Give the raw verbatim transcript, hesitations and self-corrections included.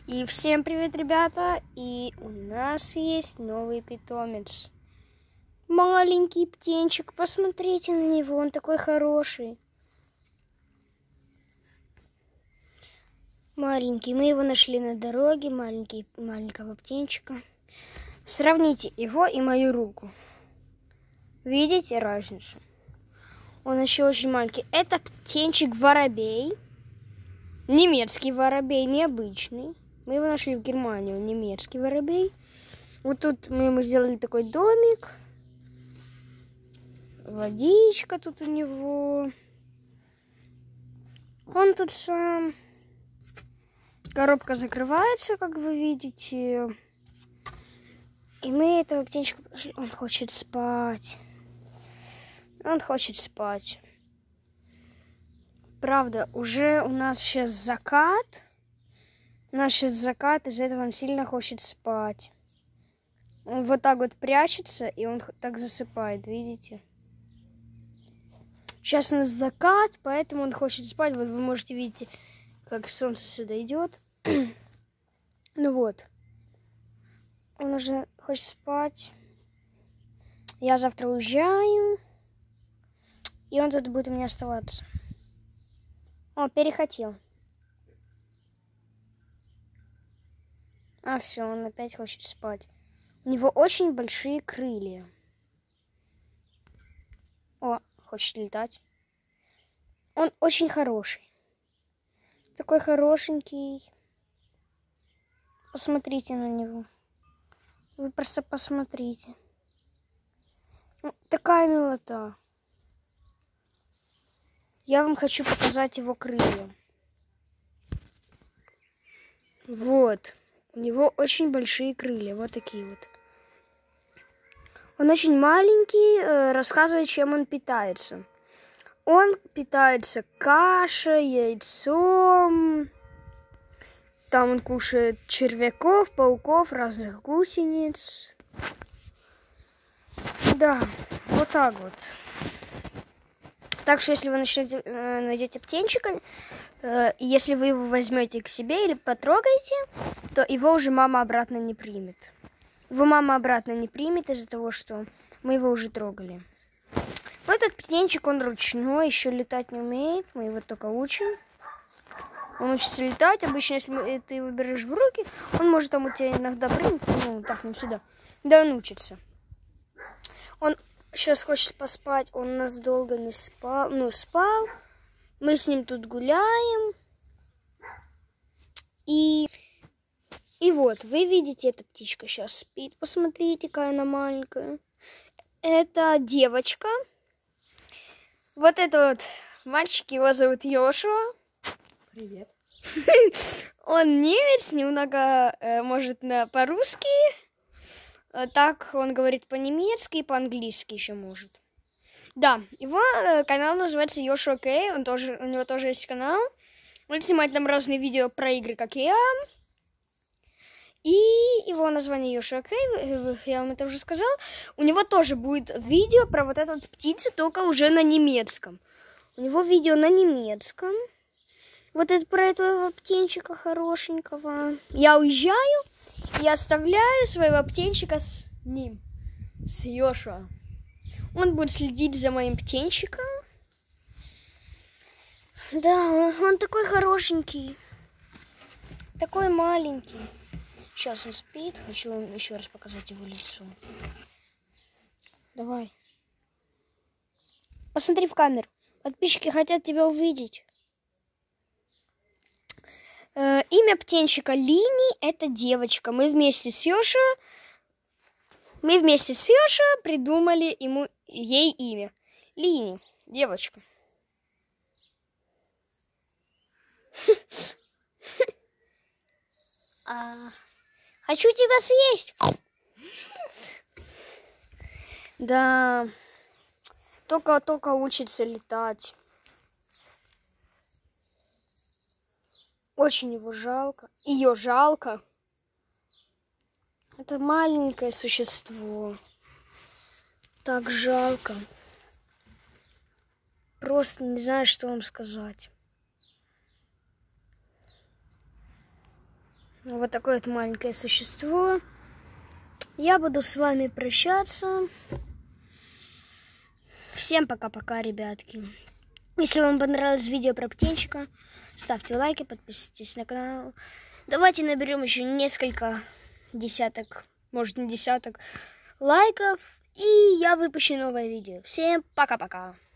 И всем привет, ребята! И у нас есть новый питомец. Маленький птенчик, посмотрите на него, он такой хороший. Маленький, мы его нашли на дороге, маленький, маленького птенчика. Сравните его и мою руку. Видите разницу? Он еще очень маленький. Это птенчик-воробей. Немецкий воробей, необычный. Мы его нашли в Германии, он немецкий воробей. Вот тут мы ему сделали такой домик. Водичка тут у него. Он тут сам. Коробка закрывается, как вы видите. И мы этого птенчика подошли. Он хочет спать. Он хочет спать. Правда, уже у нас сейчас закат. У нас сейчас закат, из-за этого он сильно хочет спать. Он вот так вот прячется, и он так засыпает, видите? Сейчас у нас закат, поэтому он хочет спать. Вот вы можете видеть, как солнце сюда идет. Ну вот. Он уже хочет спать. Я завтра уезжаю. И он тут будет у меня оставаться. О, перехотел. А, все, он опять хочет спать. У него очень большие крылья. О, хочет летать. Он очень хороший. Такой хорошенький. Посмотрите на него. Вы просто посмотрите. Такая милота. Я вам хочу показать его крылья. Вот. У него очень большие крылья. Вот такие вот. Он очень маленький. Рассказывает, чем он питается. Он питается кашей, яйцом. Там он кушает червяков, пауков, разных гусениц. Да, вот так вот. Так что, если вы начнете, э, найдете птенчика, э, если вы его возьмете к себе или потрогаете, то его уже мама обратно не примет. Его мама обратно не примет из-за того, что мы его уже трогали. Но этот птенчик, он ручной, еще летать не умеет, мы его только учим. Он учится летать. Обычно, если ты его берешь в руки, он может там у тебя иногда прыгнуть, ну, так, ну, сюда. Да, он учится. Он сейчас хочет поспать, он у нас долго не спал, ну, спал. Мы с ним тут гуляем. И, и вот, вы видите, эта птичка сейчас спит. Посмотрите, какая она маленькая. Это девочка. Вот это вот мальчик, его зовут Йошуа. Привет. Он немец, немного э, может на, по-русски. Э, так он говорит по-немецки и по-английски еще может. Да, его э, канал называется Йошуа Кей. Он тоже, у него тоже есть канал. Он снимает там разные видео про игры, как я. И его название Йошуа Кей, я вам это уже сказал. У него тоже будет видео про вот эту вот птицу, только уже на немецком. У него видео на немецком. Вот это про этого птенчика хорошенького. Я уезжаю и оставляю своего птенчика с ним, с Йошуа. Он будет следить за моим птенчиком. Да, он, он такой хорошенький. Такой маленький. Сейчас он спит. Хочу вам еще раз показать его лицо. Давай. Посмотри в камеру. Подписчики хотят тебя увидеть. Э, имя птенчика Лини, это девочка. Мы вместе с Йошуа, мы вместе с Йошуа придумали ему, ей имя. Лини, девочка. Хочу тебя съесть. Да, только-только учится летать. Очень его жалко. Ее жалко. Это маленькое существо. Так жалко. Просто не знаю, что вам сказать. Вот такое вот маленькое существо. Я буду с вами прощаться. Всем пока-пока, ребятки. Если вам понравилось видео про птенчика, ставьте лайки, подписывайтесь на канал. Давайте наберем еще несколько десяток, может не десяток лайков. И я выпущу новое видео. Всем пока-пока.